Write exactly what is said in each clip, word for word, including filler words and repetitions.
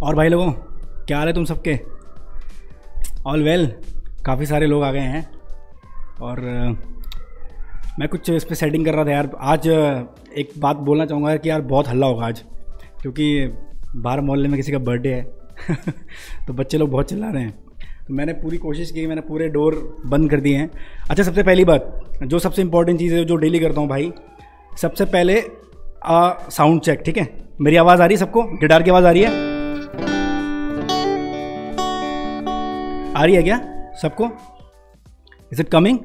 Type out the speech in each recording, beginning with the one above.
और भाई लोगों, क्या हाल है तुम सबके? All well? काफ़ी सारे लोग आ गए हैं और uh, मैं कुछ इस पर सेटिंग कर रहा था यार। आज uh, एक बात बोलना चाहूँगा कि यार बहुत हल्ला होगा आज, क्योंकि बाहर मोहल्ले में किसी का बर्थडे है तो बच्चे लोग बहुत चिल्ला रहे हैं। तो मैंने पूरी कोशिश की, मैंने पूरे डोर बंद कर दिए हैं। अच्छा, सबसे पहली बात, जो सबसे इंपॉर्टेंट चीज़ है जो डेली करता हूँ भाई, सबसे पहले साउंड चेक। ठीक है, मेरी आवाज़ आ रही है सबको? गिटार की आवाज़ आ रही है? आ रही है क्या सबको? Is it coming?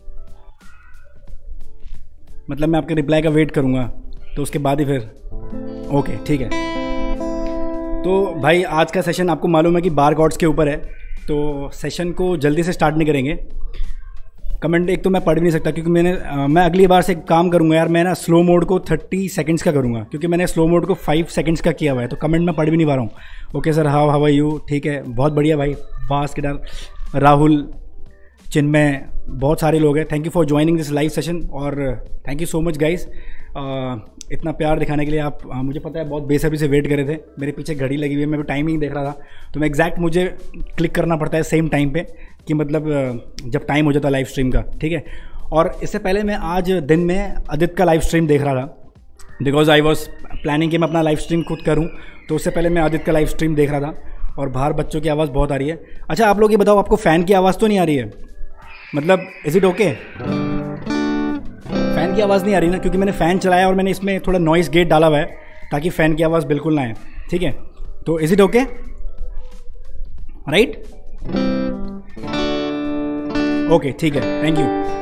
मतलब मैं आपके रिप्लाई का वेट करूंगा तो उसके बाद ही फिर ओके ठीक है। तो भाई आज का सेशन आपको मालूम है कि बार कॉर्ड्स के ऊपर है, तो सेशन को जल्दी से स्टार्ट नहीं करेंगे। कमेंट एक तो मैं पढ़ भी नहीं सकता, क्योंकि मैंने आ, मैं अगली बार से काम करूंगा यार। मैं ना स्लो मोड को थर्टी सेकंड्स का करूंगा, क्योंकि मैंने स्लो मोड को फाइव सेकंड्स का किया हुआ है। तो कमेंट में पढ़ भी नहीं पा रहा हूँ। Okay sir, how how are you? ठीक है, बहुत बढ़िया भाई। बास गिटार, राहुल, चिन्मय, बहुत सारे लोग हैं। Thank you for joining this live session और thank you so much guys, इतना प्यार दिखाने के लिए। आप आ, मुझे पता है बहुत बेसब्री से वेट कर रहे थे। मेरे पीछे घड़ी लगी हुई है, मैं भी टाइमिंग देख रहा था, तो मैं एग्जैक्ट मुझे क्लिक करना पड़ता है सेम टाइम पे, कि मतलब जब टाइम हो जाता है लाइव स्ट्रीम का। ठीक है, और इससे पहले मैं आज दिन में आदित्य का लाइव स्ट्रीम देख रहा था, बिकॉज आई वॉज प्लानिंग कि मैं अपना लाइव स्ट्रीम खुद करूँ। तो उससे पहले मैं आदित्य का लाइव स्ट्रीम देख रहा था और बाहर बच्चों की आवाज़ बहुत आ रही है। अच्छा, आप लोग ये बताओ, आपको फ़ैन की आवाज़ तो नहीं आ रही है? मतलब इज़ इट ओके? फ़ैन की आवाज़ नहीं आ रही ना? क्योंकि मैंने फ़ैन चलाया और मैंने इसमें थोड़ा नॉइस गेट डाला हुआ है ताकि फ़ैन की आवाज़ बिल्कुल ना आए। ठीक है, तो is it okay? Right, okay ठीक है, थैंक यू।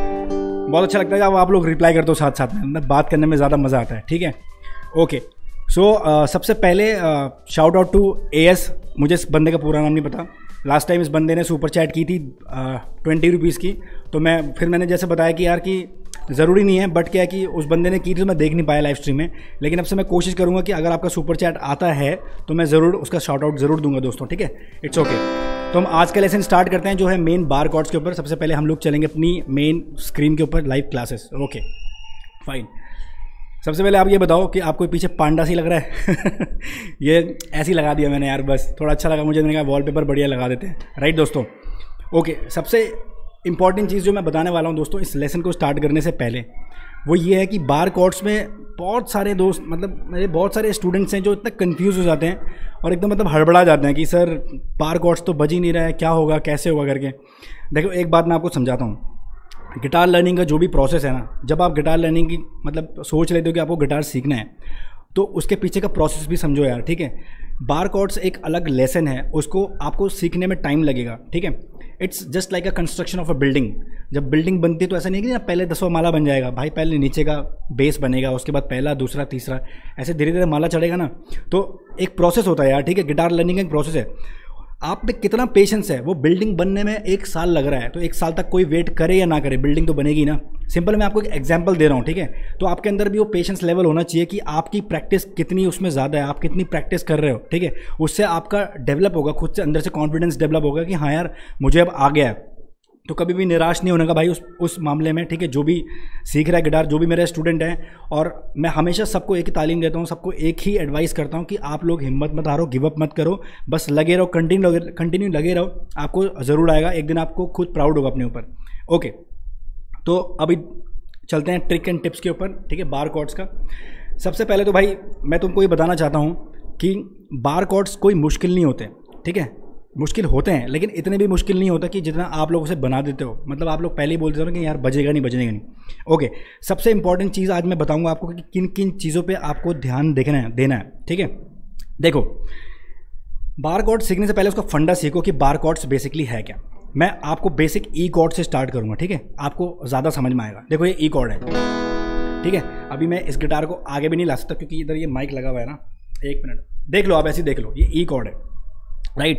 बहुत अच्छा लगता है जब आप लोग रिप्लाई करते हो साथ साथ में, मतलब बात करने में ज़्यादा मज़ा आता है। ठीक है, ओके। सो सबसे पहले shout out to A S. मुझे इस बंदे का पूरा नाम नहीं पता। लास्ट टाइम इस बंदे ने सुपर चैट की थी ट्वेंटी रुपीज़ की, तो मैं फिर मैंने जैसे बताया कि यार कि ज़रूरी नहीं है, बट क्या है कि उस बंदे ने की थी तो मैं देख नहीं पाया लाइव स्ट्रीम में। लेकिन अब से मैं कोशिश करूँगा कि अगर आपका सुपर चैट आता है तो मैं ज़रूर उसका शाउट आउट ज़रूर दूंगा दोस्तों। ठीक है, इट्स ओके। तो हम आज का लेसन स्टार्ट करते हैं, जो है मेन बार कॉर्ड्स के ऊपर। सबसे पहले हम लोग चलेंगे अपनी मेन स्क्रीन के ऊपर, लाइव क्लासेस। Okay fine. सबसे पहले आप ये बताओ कि आपको पीछे पांडा सी लग रहा है ये ऐसे ही लगा दिया मैंने यार, बस थोड़ा अच्छा लगा मुझे। मैंने कहा वॉलपेपर बढ़िया लगा देते हैं, राइट दोस्तों? ओके, सबसे इंपॉर्टेंट चीज़ जो मैं बताने वाला हूँ दोस्तों इस लेसन को स्टार्ट करने से पहले, वो ये है कि बार कॉर्ड्स में बहुत सारे दोस्त, मतलब मेरे बहुत सारे स्टूडेंट्स हैं जो इतना कंफ्यूज हो जाते हैं और एकदम मतलब हड़बड़ा जाते हैं कि सर बार कॉर्ड्स तो बज ही नहीं रहा है, क्या होगा, कैसे होगा करके। देखो एक बात मैं आपको समझाता हूँ। गिटार लर्निंग का जो भी प्रोसेस है ना, जब आप गिटार लर्निंग की मतलब सोच लेते हो कि आपको गिटार सीखना है, तो उसके पीछे का प्रोसेस भी समझो यार। ठीक है, बार कॉर्ड्स एक अलग लेसन है, उसको आपको सीखने में टाइम लगेगा। ठीक है, it's just like a construction of a building. जब बिल्डिंग बनती है तो ऐसा नहीं है कि ना पहले दसवां माला बन जाएगा भाई, पहले नीचे का बेस बनेगा, उसके बाद पहला, दूसरा, तीसरा, ऐसे धीरे धीरे माला चढ़ेगा ना। तो एक प्रोसेस होता है यार। ठीक है, गिटार लर्निंग का एक प्रोसेस है। आप में कितना पेशेंस है, वो बिल्डिंग बनने में एक साल लग रहा है, तो एक साल तक कोई वेट करे या ना करे, बिल्डिंग तो बनेगी ना। सिंपल मैं आपको एक एग्जांपल दे रहा हूँ। ठीक है, तो आपके अंदर भी वो पेशेंस लेवल होना चाहिए कि आपकी प्रैक्टिस कितनी उसमें ज़्यादा है, आप कितनी प्रैक्टिस कर रहे हो। ठीक है, उससे आपका डेवलप होगा, खुद से अंदर से कॉन्फिडेंस डेवलप होगा कि हाँ यार मुझे अब आ गया है। तो कभी भी निराश नहीं होने का भाई उस उस मामले में। ठीक है, जो भी सीख रहा है गिटार, जो भी मेरे स्टूडेंट हैं, और मैं हमेशा सबको एक ही तालीम देता हूँ, सबको एक ही एडवाइस करता हूँ कि आप लोग हिम्मत मत हारो, गिव अप मत करो, बस लगे रहो, कंटिन्यू लगे कंटिन्यू लगे रहो, आपको ज़रूर आएगा एक दिन, आपको खुद प्राउड होगा अपने ऊपर। ओके, तो अभी चलते हैं ट्रिक एंड टिप्स के ऊपर। ठीक है, बार कॉर्ड्स का। सबसे पहले तो भाई मैं तुमको ये बताना चाहता हूँ कि बार कॉर्ड्स कोई मुश्किल नहीं होते। ठीक है, मुश्किल होते हैं लेकिन इतने भी मुश्किल नहीं होता कि जितना आप लोग उसे बना देते हो। मतलब आप लोग पहले ही बोल देते हो कि यार बजेगा नहीं बजेगा नहीं। ओके, सबसे इंपॉर्टेंट चीज़ आज मैं बताऊंगा आपको कि किन किन चीज़ों पे आपको ध्यान देखना है देना है। ठीक है, देखो बार कॉर्ड सीखने से पहले उसका फंडा सीखो कि बार कॉर्ड्स बेसिकली है क्या। मैं आपको बेसिक ई कॉर्ड से स्टार्ट करूँगा। ठीक है, आपको ज़्यादा समझ में आएगा। देखो ये ई कॉर्ड है। ठीक है, अभी मैं इस गिटार को आगे भी नहीं ला सकता क्योंकि इधर ये माइक लगा हुआ है ना। एक मिनट देख लो, आप ऐसे देख लो, ये ई कॉर्ड है, right.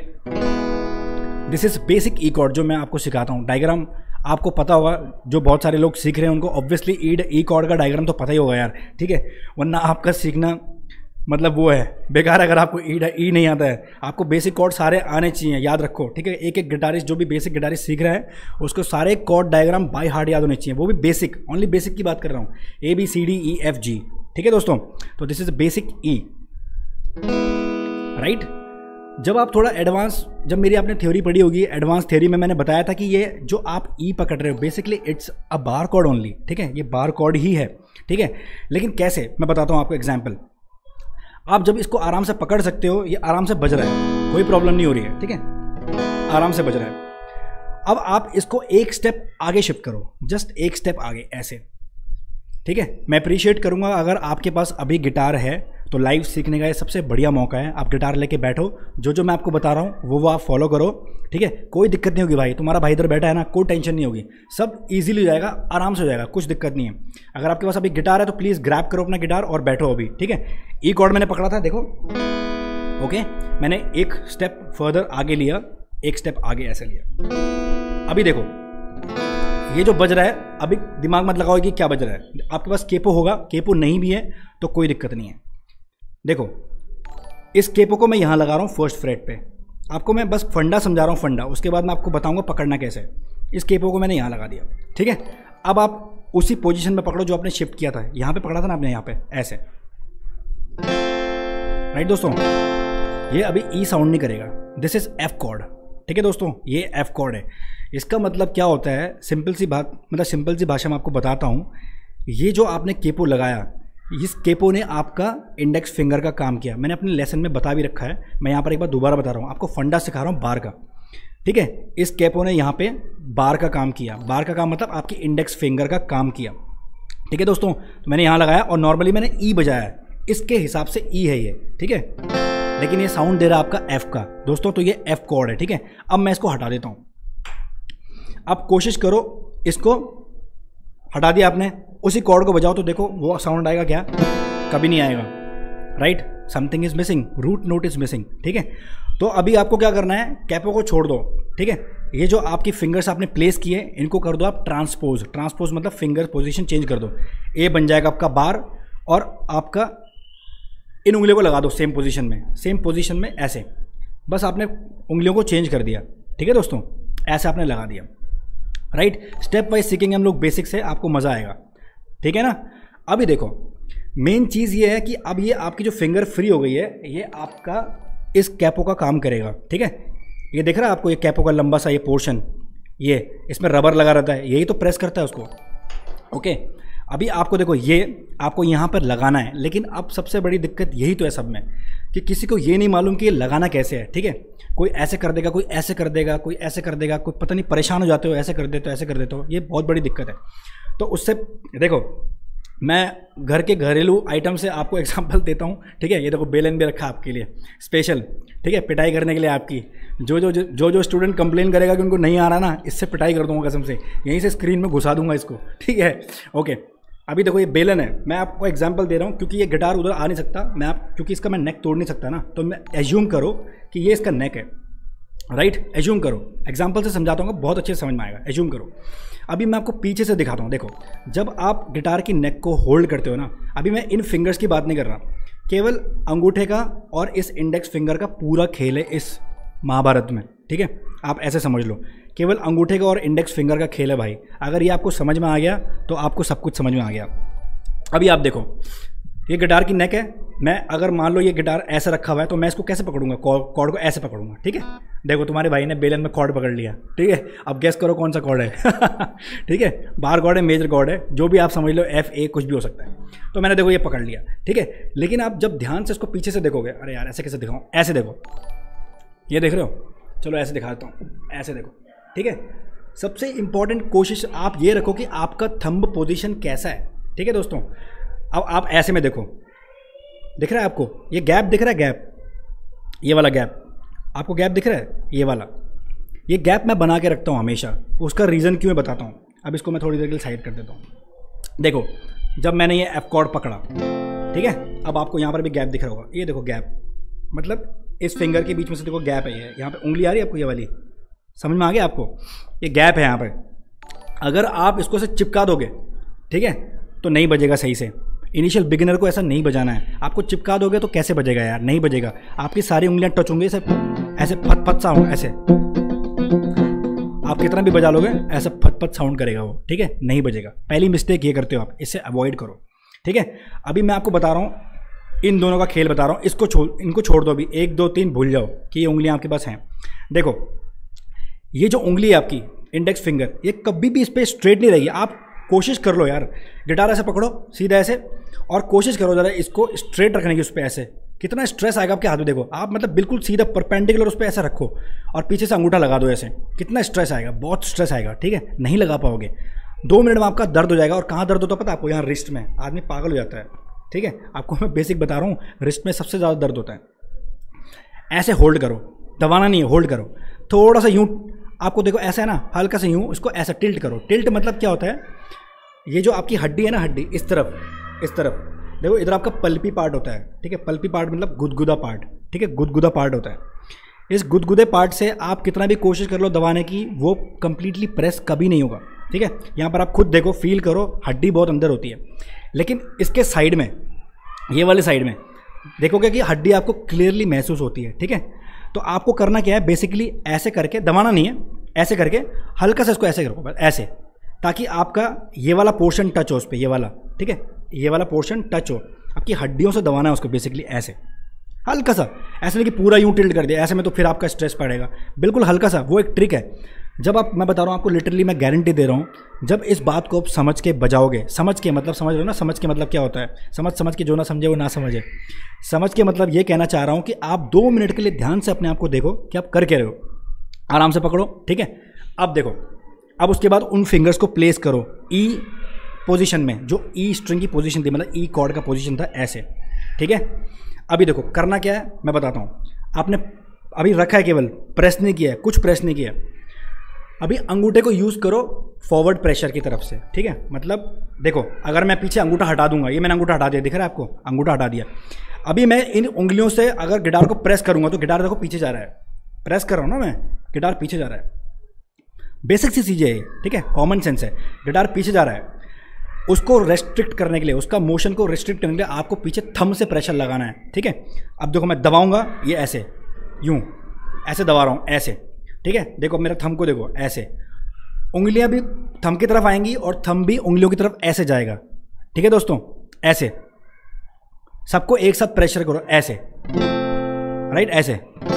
This is basic E chord जो मैं आपको सिखाता हूँ। डायग्राम आपको पता होगा, जो बहुत सारे लोग सीख रहे हैं उनको ऑब्वियसली ई ई कॉर्ड का डायग्राम तो पता ही होगा यार। ठीक है, वरना आपका सीखना मतलब वो है बेकार अगर आपको ई ई नहीं आता है। आपको बेसिक कॉर्ड सारे आने चाहिए, याद रखो। ठीक है, एक एक गिटारिस्ट जो भी बेसिक गिटारिस्ट सीख रहा है उसको सारे कॉर्ड डायग्राम बाय हार्ट याद होने चाहिए, वो भी बेसिक, ओनली बेसिक की बात कर रहा हूँ, A B C D E F G. ठीक है दोस्तों, तो this is basic E, right. जब आप थोड़ा एडवांस, जब मेरी आपने थ्योरी पढ़ी होगी, एडवांस थ्योरी में मैंने बताया था कि ये जो आप ई पकड़ रहे हो बेसिकली इट्स अ बार कोड ओनली, ठीक है, ये बार कोड ही है, ठीक है। लेकिन कैसे, मैं बताता हूँ आपको एग्जाम्पल। आप जब इसको आराम से पकड़ सकते हो, ये आराम से बज रहा है, कोई प्रॉब्लम नहीं हो रही है, ठीक है, आराम से बज रहा है। अब आप इसको एक स्टेप आगे शिफ्ट करो, जस्ट एक स्टेप आगे ऐसे, ठीक है। मैं अप्रिशिएट करूंगा अगर आपके पास अभी गिटार है तो लाइव सीखने का ये सबसे बढ़िया मौका है। आप गिटार लेके बैठो, जो जो मैं आपको बता रहा हूँ वो वो आप फॉलो करो, ठीक है। कोई दिक्कत नहीं होगी भाई, तुम्हारा भाई इधर बैठा है ना, कोई टेंशन नहीं होगी, सब इजीली हो जाएगा, आराम से हो जाएगा, कुछ दिक्कत नहीं है। अगर आपके पास अभी गिटार है तो प्लीज़ ग्रैब करो अपना गिटार और बैठो अभी, ठीक है। ई कॉर्ड मैंने पकड़ा था, देखो, ओके, मैंने एक स्टेप फर्दर आगे लिया, एक स्टेप आगे ऐसे लिया। अभी देखो ये जो बज रहा है, अभी दिमाग मत लगाओ कि क्या बज रहा है। आपके पास केपो होगा, केपो नहीं भी है तो कोई दिक्कत नहीं है। देखो इस केपो को मैं यहाँ लगा रहा हूँ फर्स्ट फ्रेट पे, आपको मैं बस फंडा समझा रहा हूँ, फंडा, उसके बाद मैं आपको बताऊंगा पकड़ना कैसे। इस केपो को मैंने यहाँ लगा दिया, ठीक है। अब आप उसी पोजीशन में पकड़ो जो आपने शिफ्ट किया था, यहाँ पे पकड़ा था ना आपने, यहाँ पे ऐसे, राइट दोस्तों। ये अभी ई साउंड नहीं करेगा, दिस इज एफ कॉर्ड, ठीक है दोस्तों, ये एफ कॉर्ड है। इसका मतलब क्या होता है, सिंपल सी बात, मतलब सिंपल सी भाषा में आपको बताता हूँ। ये जो आपने केपो लगाया, इस केपो ने आपका इंडेक्स फिंगर का काम किया। मैंने अपने लेसन में बता भी रखा है, मैं यहाँ पर एक बार दोबारा बता रहा हूँ, आपको फंडा सिखा रहा हूँ बार का, ठीक है। इस केपो ने यहाँ पे बार का काम किया, बार का काम मतलब आपकी इंडेक्स फिंगर का काम किया, ठीक है दोस्तों। तो मैंने यहाँ लगाया और नॉर्मली मैंने ई बजाया, इसके हिसाब से ई है ये, ठीक है, लेकिन ये साउंड दे रहा है आपका एफ का दोस्तों, तो ये एफ कॉर्ड है, ठीक है। अब मैं इसको हटा देता हूँ, आप कोशिश करो इसको, हटा दिया आपने, उसी कॉर्ड को बजाओ तो देखो वो साउंड आएगा क्या, कभी नहीं आएगा, right. Something is missing, root note is missing, ठीक है। तो अभी आपको क्या करना है, कैपो को छोड़ दो, ठीक है। ये जो आपकी फिंगर्स आपने प्लेस किए इनको कर दो आप ट्रांसपोज, ट्रांसपोज मतलब फिंगर पोजीशन चेंज कर दो। ए बन जाएगा आपका बार और आपका इन उंगलियों को लगा दो सेम पोजीशन में, सेम पोजीशन में ऐसे, बस आपने उंगलियों को चेंज कर दिया, ठीक है दोस्तों, ऐसे आपने लगा दिया, राइट। स्टेप वाइज सीखेंगे हम लोग बेसिक से, आपको मज़ा आएगा, ठीक है ना। अभी देखो मेन चीज़ ये है कि अब ये आपकी जो फिंगर फ्री हो गई है, ये आपका इस कैपो का काम करेगा, ठीक है। ये दिख रहा है आपको, ये कैपो का लंबा सा ये पोर्शन, ये इसमें रबर लगा रहता है, यही तो प्रेस करता है उसको, ओके। अभी आपको देखो ये आपको यहाँ पर लगाना है, लेकिन अब सबसे बड़ी दिक्कत यही तो है सब में कि किसी को ये नहीं मालूम कि ये लगाना कैसे है, ठीक है। कोई ऐसे कर देगा, कोई ऐसे कर देगा, कोई ऐसे कर देगा, कोई पता नहीं, परेशान हो जाते हो, ऐसे कर देते हो, ऐसे कर देते हो, ये बहुत बड़ी दिक्कत है। तो उससे देखो मैं घर के घरेलू आइटम से आपको एग्जांपल देता हूँ, ठीक है। ये देखो बेलन भी रखा आपके लिए स्पेशल, ठीक है, पिटाई करने के लिए आपकी। जो जो जो जो स्टूडेंट कंप्लेन करेगा कि उनको नहीं आ रहा ना, इससे पिटाई कर दूंगा कसम से, यहीं से स्क्रीन में घुसा दूंगा इसको, ठीक है, ओके। अभी देखो ये बेलन है, मैं आपको एग्जांपल दे रहा हूँ क्योंकि ये गिटार उधर आ नहीं सकता, मैं आप क्योंकि इसका मैं नेक तोड़ नहीं सकता ना, तो मैं एज्यूम करो कि ये इसका नेक है, राइट। एज्यूम करो, एग्जांपल से समझाता हूँ, बहुत अच्छे से समझ में आएगा, एज्यूम करो। अभी मैं आपको पीछे से दिखाता हूँ, देखो जब आप गिटार की नेक को होल्ड करते हो ना, अभी मैं इन फिंगर्स की बात नहीं कर रहा, केवल अंगूठे का और इस इंडेक्स फिंगर का पूरा खेल है इस महाभारत में, ठीक है। आप ऐसे समझ लो, केवल अंगूठे का और इंडेक्स फिंगर का खेल है भाई। अगर ये आपको समझ में आ गया तो आपको सब कुछ समझ में आ गया। अभी आप देखो ये गिटार की नेक है, मैं अगर मान लो ये गिटार ऐसे रखा हुआ है तो मैं इसको कैसे पकड़ूंगा, कॉर्ड को ऐसे पकड़ूंगा, ठीक है। देखो तुम्हारे भाई ने बेलन में कॉर्ड पकड़ लिया, ठीक है। अब गेस करो कौन सा कॉर्ड है ठीक है, बार कॉर्ड है, मेजर कॉर्ड है, जो भी आप समझ लो, एफ ए कुछ भी हो सकता है। तो मैंने देखो ये पकड़ लिया, ठीक है। लेकिन आप जब ध्यान से इसको पीछे से देखोगे, अरे यार ऐसे कैसे दिखाऊं, ऐसे देखो, ये देख रहे हो, चलो ऐसे दिखा देता हूँ, ऐसे देखो, ठीक है। सबसे इंपॉर्टेंट कोशिश आप ये रखो कि आपका थंब पोजीशन कैसा है, ठीक है दोस्तों। अब आप ऐसे में देखो, दिख रहा है आपको ये गैप, दिख रहा है गैप, ये वाला गैप आपको गैप दिख रहा है, ये वाला, ये गैप मैं बना के रखता हूँ हमेशा। उसका रीज़न क्यों मैं बताता हूँ। अब इसको मैं थोड़ी देर के लिए साइड कर देता हूँ। देखो जब मैंने ये एफ कॉर्ड पकड़ा, ठीक है, अब आपको यहाँ पर भी गैप दिख रहा होगा, ये देखो गैप, मतलब इस फिंगर के बीच में से देखो गैप है, ये यहाँ पे उंगली आ रही है आपको, ये वाली, समझ में आ गया आपको, ये गैप है यहाँ पे। अगर आप इसको से चिपका दोगे, ठीक है, तो नहीं बजेगा सही से। इनिशियल बिगिनर को ऐसा नहीं बजाना है, आपको चिपका दोगे तो कैसे बजेगा यार, नहीं बजेगा। आपकी सारी उंगलियां टच होंगी, ऐसे ऐसे फट फट साउंड, ऐसे आप कितना भी बजा लोगे ऐसा फट फट साउंड करेगा वो, ठीक है, नहीं बजेगा। पहली मिस्टेक ये करते हो आप, इससे अवॉइड करो, ठीक है। अभी मैं आपको बता रहा हूँ इन दोनों का खेल बता रहा हूँ, इसको छोड़ इनको छोड़ दो अभी, एक दो तीन भूल जाओ कि ये उंगलियाँ आपके पास हैं। देखो ये जो उंगली है आपकी इंडेक्स फिंगर, ये कभी भी इस पर स्ट्रेट नहीं रहेगी। आप कोशिश कर लो यार, गिटार ऐसे पकड़ो सीधा ऐसे, और कोशिश करो ज़रा इसको स्ट्रेट रखने की उस पर ऐसे, कितना स्ट्रेस आएगा आपके हाथ में। देखो आप मतलब बिल्कुल सीधा परपेंडिकुलर उस पर ऐसा रखो और पीछे से अंगूठा लगा दो ऐसे, कितना स्ट्रेस आएगा, बहुत स्ट्रेस आएगा, ठीक है। नहीं लगा पाओगे, दो मिनट में आपका दर्द हो जाएगा। और कहाँ दर्द होता है पता है आपको? यहाँ रिस्ट में, आदमी पागल हो जाता है, ठीक है। आपको मैं बेसिक बता रहा हूँ, रिस्ट में सबसे ज़्यादा दर्द होता है। ऐसे होल्ड करो, दबाना नहीं है, होल्ड करो थोड़ा सा यूँ। आपको देखो ऐसा है ना, हल्का सा यूँ इसको ऐसा टिल्ट करो। टिल्ट मतलब क्या होता है? ये जो आपकी हड्डी है ना, हड्डी इस तरफ, इस तरफ देखो, इधर आपका पल्पी पार्ट होता है, ठीक है। पल्पी पार्ट मतलब गुदगुदा पार्ट, ठीक है, गुदगुदा पार्ट होता है। इस गुदगुदे पार्ट से आप कितना भी कोशिश कर लो दबाने की, वो कंप्लीटली प्रेस कभी नहीं होगा, ठीक है। यहाँ पर आप खुद देखो, फील करो, हड्डी बहुत अंदर होती है। लेकिन इसके साइड में, ये वाले साइड में देखोगे कि हड्डी आपको क्लियरली महसूस होती है, ठीक है। तो आपको करना क्या है, बेसिकली ऐसे करके, दबाना नहीं है, ऐसे करके हल्का सा इसको ऐसे करो बस ऐसे, ताकि आपका ये वाला पोर्शन टच हो उस पर, ये वाला, ठीक है, ये वाला पोर्शन टच हो। आपकी हड्डियों से दबाना है उसको, बेसिकली ऐसे हल्का सा, ऐसे नहीं कि पूरा यूं टिल्ट कर दिया, ऐसे में तो फिर आपका स्ट्रेस पड़ेगा। बिल्कुल हल्का सा, वो एक ट्रिक है। जब आप, मैं बता रहा हूँ आपको, लिटरली मैं गारंटी दे रहा हूँ, जब इस बात को आप समझ के बजाओगे, समझ के मतलब समझ रहे हो ना, समझ के मतलब क्या होता है? समझ समझ के जो ना समझे वो ना समझे। समझ के मतलब ये कहना चाह रहा हूँ कि आप दो मिनट के लिए ध्यान से अपने आप को देखो कि आप कर क्या रहे हो, आराम से पकड़ो, ठीक है। अब देखो, अब उसके बाद उन फिंगर्स को प्लेस करो ई पोजीशन में, जो ई स्ट्रिंग की पोजीशन थी, मतलब ई कॉर्ड का पोजीशन था, ऐसे, ठीक है। अभी देखो करना क्या है मैं बताता हूँ। आपने अभी रखा है, केवल प्रेस नहीं किया है, कुछ प्रेस नहीं किया। अभी अंगूठे को यूज़ करो फॉरवर्ड प्रेशर की तरफ से, ठीक है। मतलब देखो, अगर मैं पीछे अंगूठा हटा दूंगा, ये मैंने अंगूठा हटा दिया, दिख रहा है आपको? अंगूठा हटा दिया। अभी मैं इन उंगलियों से अगर गिटार को प्रेस करूंगा तो गिटार देखो पीछे जा रहा है, प्रेस कर रहा हूँ ना मैं, गिटार पीछे जा रहा है। बेसिक सी चीज़ है, ठीक है, कॉमन सेंस है। गिटार पीछे जा रहा है, उसको रेस्ट्रिक्ट करने के लिए, उसका मोशन को रेस्ट्रिक्ट करने के लिए आपको पीछे थंब से प्रेशर लगाना है, ठीक है। अब देखो मैं दबाऊंगा, ये ऐसे यूं ऐसे दबा रहा हूँ, ऐसे, ठीक है। देखो मेरा थंब को देखो, ऐसे उंगलियां भी थंब की तरफ आएंगी और थंब भी उंगलियों की तरफ ऐसे जाएगा, ठीक है दोस्तों। ऐसे सबको एक साथ प्रेशर करो, ऐसे, राइट, ऐसे।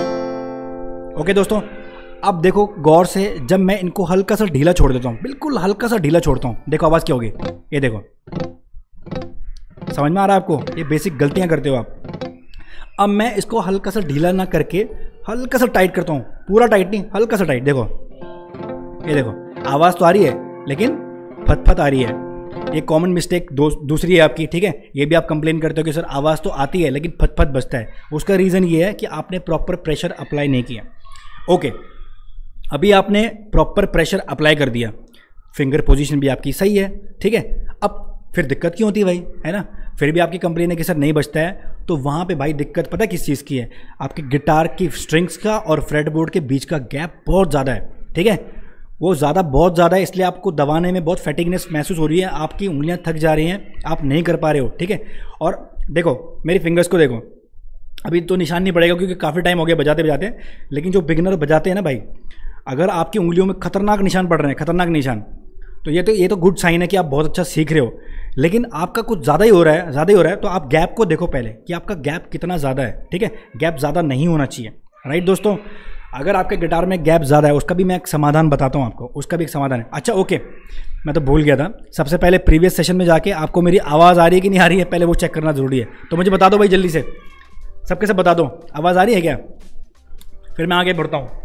ओके दोस्तों, अब देखो गौर से, जब मैं इनको हल्का सा ढीला छोड़ देता हूँ, बिल्कुल हल्का सा ढीला छोड़ता हूँ, देखो आवाज़ क्या होगी, ये देखो, समझ में आ रहा है आपको? ये बेसिक गलतियाँ करते हो आप। अब मैं इसको हल्का सा ढीला ना करके हल्का सा टाइट करता हूँ, पूरा टाइट नहीं, हल्का सा टाइट। देखो ये देखो, आवाज़ तो आ रही है लेकिन फत-फत आ रही है। ये कॉमन मिस्टेक दो दूसरी है आपकी, ठीक है। ये भी आप कंप्लेन करते हो कि सर आवाज़ तो आती है लेकिन फत-फत बजता है। उसका रीज़न ये है कि आपने प्रॉपर प्रेशर अप्लाई नहीं किया। ओके, अभी आपने प्रॉपर प्रेशर अप्लाई कर दिया, फिंगर पोजीशन भी आपकी सही है, ठीक है। अब फिर दिक्कत क्यों होती है भाई, है ना? फिर भी आपकी कंप्लेन है कि सर नहीं बजता है, तो वहाँ पे भाई दिक्कत पता है किस चीज़ की है? आपके गिटार की स्ट्रिंग्स का और फ्रेटबोर्ड के बीच का गैप बहुत ज़्यादा है, ठीक है। वो ज़्यादा बहुत ज़्यादा है, इसलिए आपको दबाने में बहुत फैटिगनेस महसूस हो रही है, आपकी उंगलियाँ थक जा रही हैं, आप नहीं कर पा रहे हो, ठीक है। और देखो मेरी फिंगर्स को देखो, अभी तो निशान नहीं पड़ेगा क्योंकि काफ़ी टाइम हो गया बजाते बजाते, लेकिन जो बिगिनर बजाते हैं ना भाई, अगर आपकी उंगलियों में खतरनाक निशान पड़ रहे हैं, खतरनाक निशान, तो ये तो ये तो गुड साइन है कि आप बहुत अच्छा सीख रहे हो। लेकिन आपका कुछ ज़्यादा ही हो रहा है, ज़्यादा ही हो रहा है, तो आप गैप को देखो पहले कि आपका गैप कितना ज़्यादा है, ठीक है। गैप ज़्यादा नहीं होना चाहिए, राइट दोस्तों। अगर आपके गिटार में गैप ज़्यादा है, उसका भी मैं एक समाधान बताता हूँ आपको, उसका भी एक समाधान है। अच्छा ओके, मैं तो भूल गया था, सबसे पहले प्रीवियस सेशन में जाके आपको मेरी आवाज़ आ रही है कि नहीं आ रही है, पहले वो चेक करना ज़रूरी है। तो मुझे बता दो भाई जल्दी से, सबके सब बता दो, आवाज़ आ रही है क्या? फिर मैं आगे बढ़ता हूँ।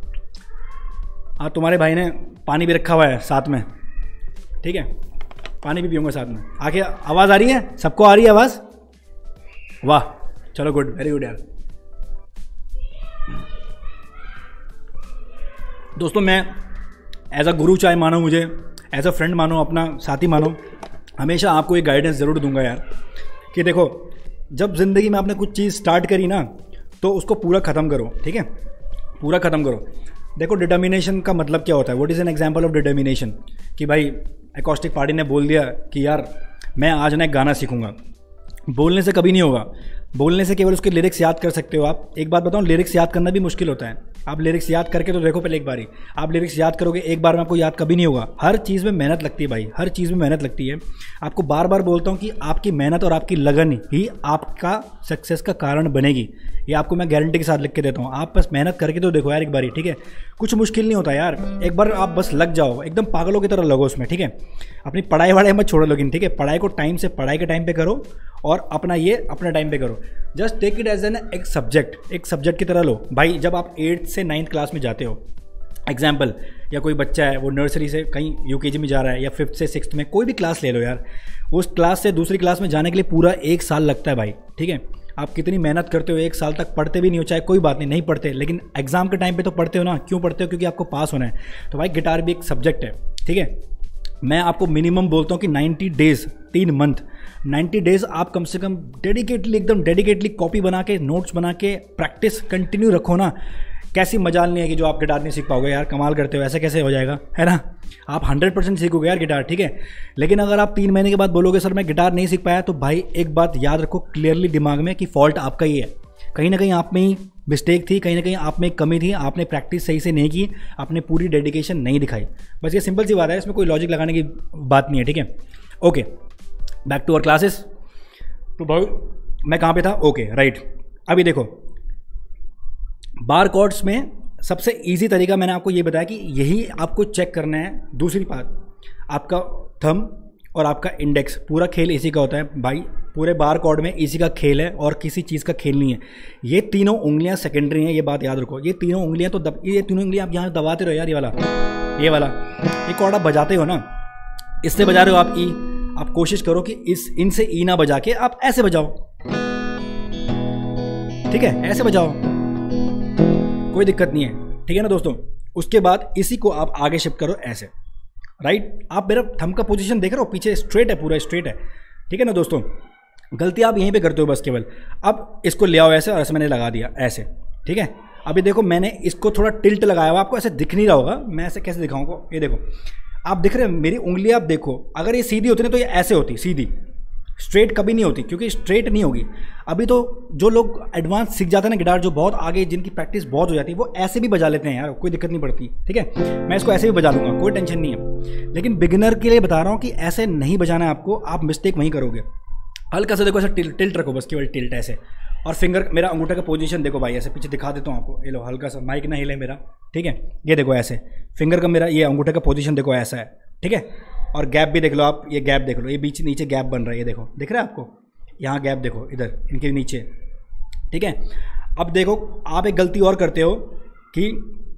हाँ, तुम्हारे भाई ने पानी भी रखा हुआ है साथ में, ठीक है, पानी भी पीऊँगा साथ में। आगे आवाज़ आ रही है, सबको आ रही है आवाज़? वाह, चलो गुड, वेरी गुड यार। दोस्तों मैं एज अ गुरु चाहे मानो मुझे, एज अ फ्रेंड मानो, अपना साथी मानो, हमेशा आपको एक गाइडेंस ज़रूर दूंगा यार कि देखो, जब ज़िंदगी में आपने कुछ चीज़ स्टार्ट करी ना, तो उसको पूरा ख़त्म करो, ठीक है, पूरा ख़त्म करो। देखो डिटर्मिनेशन का मतलब क्या होता है? What is an example of determination? कि भाई एकॉस्टिक पार्टी ने बोल दिया कि यार मैं आज ना एक गाना सीखूंगा। बोलने से कभी नहीं होगा, बोलने से केवल उसके लिरिक्स याद कर सकते हो आप। एक बात बताऊं, लिरिक्स याद करना भी मुश्किल होता है, आप लिरिक्स याद करके तो देखो पहले एक बार ही। आप लिरिक्स याद करोगे एक बार में आपको याद कभी नहीं होगा। हर चीज़ में मेहनत लगती है भाई, हर चीज़ में मेहनत लगती है। आपको बार बार बोलता हूँ कि आपकी मेहनत और आपकी लगन ही आपका सक्सेस का कारण बनेगी। ये आपको मैं गारंटी के साथ लिख के देता हूँ। आप बस मेहनत करके तो देखो यार एक बारी, ठीक है। कुछ मुश्किल नहीं होता यार, एक बार आप बस लग जाओ, एकदम पागलों की तरह लगो उसमें, ठीक है। अपनी पढ़ाई वढ़ाई मत छोड़ो लेकिन, ठीक है। पढ़ाई को टाइम से पढ़ाई के टाइम पे करो और अपना ये अपने टाइम पे करो। Just take it as an एक सब्जेक्ट, एक सब्जेक्ट की तरह लो भाई। जब आप एट्थ से नाइन्थ क्लास में जाते हो, एग्जाम्पल, या कोई बच्चा है वो नर्सरी से कहीं यूकेजी में जा रहा है या फिफ्थ से सिक्स्थ में, कोई भी क्लास ले लो यार, उस क्लास से दूसरी क्लास में जाने के लिए पूरा एक साल लगता है भाई, ठीक है। आप कितनी मेहनत करते हो, एक साल तक पढ़ते भी नहीं हो, चाहे कोई बात नहीं, नहीं पढ़ते, लेकिन एग्जाम के टाइम पे तो पढ़ते हो ना। क्यों पढ़ते हो? क्योंकि आपको पास होना है। तो भाई गिटार भी एक सब्जेक्ट है, ठीक है। मैं आपको मिनिमम बोलता हूँ कि नाइन्टी डेज, तीन मंथ, नाइन्टी डेज आप कम से कम डेडिकेटली, एकदम डेडिकेटली कॉपी बना के, नोट्स बना के प्रैक्टिस कंटिन्यू रखो ना। कैसी मजाल नहीं है कि जो आप गिटार नहीं सीख पाओगे यार, कमाल करते हो, ऐसे कैसे हो जाएगा, है ना। आप हंड्रेड परसेंट सीखोगे यार गिटार, ठीक है। लेकिन अगर आप तीन महीने के बाद बोलोगे सर मैं गिटार नहीं सीख पाया, तो भाई एक बात याद रखो क्लियरली दिमाग में कि फॉल्ट आपका ही है। कहीं ना कहीं आप में ही मिस्टेक थी, कहीं ना कहीं आप में कमी थी, आपने प्रैक्टिस सही से नहीं की, आपने पूरी डेडिकेशन नहीं दिखाई। बस ये सिंपल सी बात है, इसमें कोई लॉजिक लगाने की बात नहीं है, ठीक है। Okay, back to our classes. तो भाई मैं कहाँ पे था? Okay right. अभी देखो बार कॉर्ड्स में सबसे इजी तरीका मैंने आपको ये बताया कि यही आपको चेक करना है। दूसरी बात, आपका थंब और आपका इंडेक्स, पूरा खेल इसी का होता है भाई। पूरे बार कॉर्ड में इसी का खेल है और किसी चीज़ का खेल नहीं है। ये तीनों उंगलियां सेकेंडरी हैं, ये बात याद रखो। ये तीनों उंगलियां तो दब, ये तीनों उंगलियां आप यहाँ दबाते रहो यार। ये वाला, ये वाला, ये कॉर्ड आप बजाते हो ना, इससे बजा रहे हो आप ई। आप कोशिश करो कि इस इनसे ई ना बजा के आप ऐसे बजाओ, ठीक है, ऐसे बजाओ, कोई दिक्कत नहीं है, ठीक है ना दोस्तों। उसके बाद इसी को आप आगे शिफ्ट करो ऐसे, राइट। आप मेरा थंब का पोजीशन देख रहे हो, पीछे स्ट्रेट है, पूरा स्ट्रेट है, ठीक है ना दोस्तों। गलती आप यहीं पे करते हो बस केवल। अब इसको ले आओ ऐसे, और ऐसे मैंने लगा दिया ऐसे, ठीक है। अभी देखो मैंने इसको थोड़ा टिल्ट लगाया हुआ, आपको ऐसे दिख नहीं रहा होगा, मैं ऐसे कैसे दिखाऊंगा। ये देखो आप दिख रहे हैं मेरी उंगली, आप देखो, अगर ये सीधी होती ना तो ये ऐसे होती, सीधी, स्ट्रेट कभी नहीं होती, क्योंकि स्ट्रेट नहीं होगी। अभी तो जो लोग एडवांस सीख जाते हैं ना गिटार, जो बहुत आगे, जिनकी प्रैक्टिस बहुत हो जाती है, वो ऐसे भी बजा लेते हैं यार, कोई दिक्कत नहीं पड़ती, ठीक है। मैं इसको ऐसे भी बजा लूँगा, कोई टेंशन नहीं है। लेकिन बिगिनर के लिए बता रहा हूँ कि ऐसे नहीं बजाना है आपको, आप मिस्टेक वहीं करोगे। हल्का सा देखो ऐसे टिल्ट टिल्ट रखो, बस केवल टिल्ट ऐसे। और फिंगर, मेरा अंगूठा का पोजीशन देखो भाई, ऐसे पीछे दिखा देता हूँ आपको। ये लो, हल्का सा माइक ना हिले मेरा, ठीक है। ये देखो ऐसे फिंगर का, मेरा ये अंगूठे का पोजीशन देखो ऐसा है, ठीक है। और गैप भी देख लो आप, ये गैप देख लो, ये बीच नीचे गैप बन रहा है, ये देखो, दिख रहा है आपको, यहाँ गैप देखो इधर इनके नीचे, ठीक है। अब देखो आप एक गलती और करते हो कि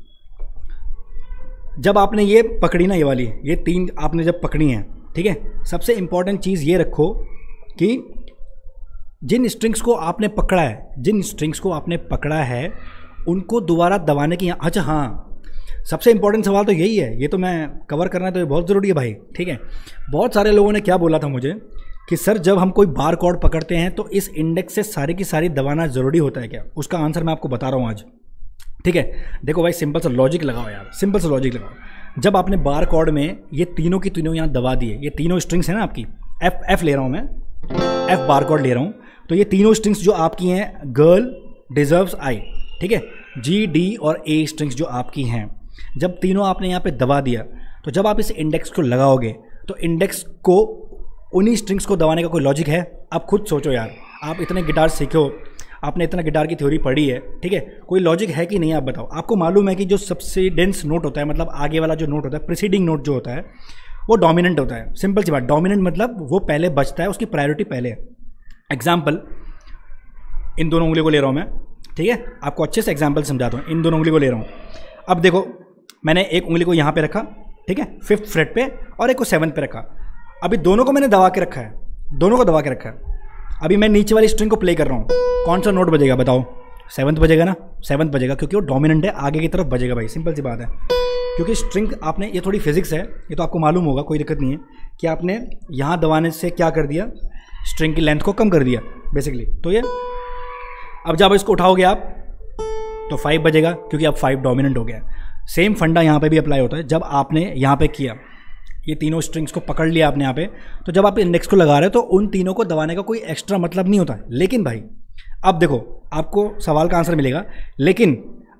जब आपने ये पकड़ी ना, ये वाली, ये तीन आपने जब पकड़ी हैं, ठीक है, सबसे इंपॉर्टेंट चीज़ ये रखो कि जिन स्ट्रिंग्स को आपने पकड़ा है, जिन स्ट्रिंग्स को आपने पकड़ा है उनको दोबारा दबाने की, अच्छा हाँ, सबसे इंपॉर्टेंट सवाल तो यही है, ये तो मैं कवर करना तो ये बहुत ज़रूरी है भाई, ठीक है। बहुत सारे लोगों ने क्या बोला था मुझे कि सर जब हम कोई बार कॉर्ड पकड़ते हैं तो इस इंडेक्स से सारी की सारी दबाना ज़रूरी होता है क्या? उसका आंसर मैं आपको बता रहा हूँ आज, ठीक है। देखो भाई सिंपल सा लॉजिक लगाओ यार, सिंपल सा लॉजिक लगाओ। जब आपने बार कॉर्ड में ये तीनों की तीनों यहाँ दबा दिए, ये तीनों स्ट्रिंग्स हैं ना आपकी, एफ एफ ले रहा हूँ मैं, एफ बार कॉर्ड ले रहा हूँ, तो ये तीनों स्ट्रिंग्स जो आपकी हैं, गर्ल डिजर्व्स आई, ठीक है, जी डी और ए स्ट्रिंग्स जो आपकी हैं, जब तीनों आपने यहाँ पे दबा दिया, तो जब आप इस इंडेक्स को लगाओगे तो इंडेक्स को, उन्हीं स्ट्रिंग्स को दबाने का कोई लॉजिक है? आप खुद सोचो यार, आप इतने गिटार सीखो, आपने इतना गिटार की थ्योरी पढ़ी है, ठीक है, कोई लॉजिक है कि नहीं आप बताओ। आपको मालूम है कि जो सबसिडेंस नोट होता है, मतलब आगे वाला जो नोट होता है, प्रीसीडिंग नोट जो होता है, वो डोमिनेंट होता है। सिंपल सी बात, डोमिनेंट मतलब वो पहले बजता है, उसकी प्रायोरिटी पहले है। एग्जाम्पल, इन दोनों उंगलियों को ले रहा हूँ मैं, ठीक है, आपको अच्छे से एग्जाम्पल समझाता हूँ। इन दोनों उंगली को ले रहा हूँ, अब देखो मैंने एक उंगली को यहाँ पे रखा, ठीक है, फिफ्थ फ्रेट पे, और एक को सेवन्थ पे रखा। अभी दोनों को मैंने दबा के रखा है, दोनों को दबा के रखा है। अभी मैं नीचे वाली स्ट्रिंग को प्ले कर रहा हूँ, कौन सा नोट बजेगा बताओ? सेवन्थ बजेगा ना, सेवन्थ बजेगा, क्योंकि वो डोमिनेंट है, आगे की तरफ बजेगा भाई, सिंपल सी बात है। क्योंकि स्ट्रिंग आपने, ये थोड़ी फिजिक्स है, ये तो आपको मालूम होगा, कोई दिक्कत नहीं है, कि आपने यहाँ दबाने से क्या कर दिया, स्ट्रिंग की लेंथ को कम कर दिया बेसिकली। तो ये अब जब इसको उठाओगे आप तो फाइव बजेगा, क्योंकि अब फाइव डोमिनेंट हो गया। सेम फंडा यहाँ पे भी अप्लाई होता है। जब आपने यहाँ पे किया, ये तीनों स्ट्रिंग्स को पकड़ लिया आपने यहाँ पे, तो जब आप इंडेक्स को लगा रहे हो तो उन तीनों को दबाने का कोई एक्स्ट्रा मतलब नहीं होता है। लेकिन भाई अब देखो, आपको सवाल का आंसर मिलेगा, लेकिन